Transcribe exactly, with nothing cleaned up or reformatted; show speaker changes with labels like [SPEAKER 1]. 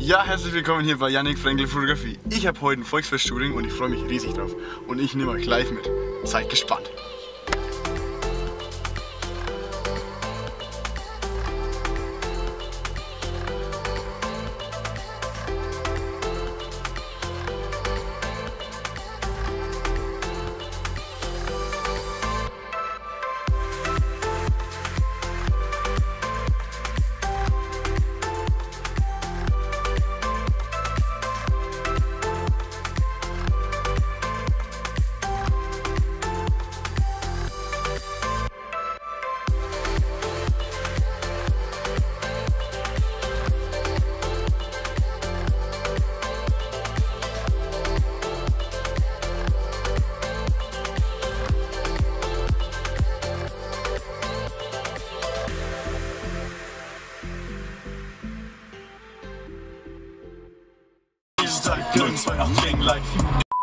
[SPEAKER 1] Ja, herzlich willkommen hier bei Yannick Frenkel Fotografie. Ich habe heute ein Volksfest-Shooting und ich freue mich riesig drauf. Und ich nehme euch live mit. Seid gespannt.
[SPEAKER 2] null zwei acht Gang Life.